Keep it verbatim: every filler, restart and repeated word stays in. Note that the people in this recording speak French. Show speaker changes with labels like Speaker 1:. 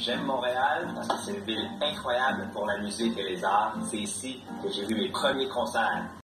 Speaker 1: J'aime Montréal parce que c'est une ville incroyable pour la musique et les arts. C'est ici que j'ai vu mes premiers concerts.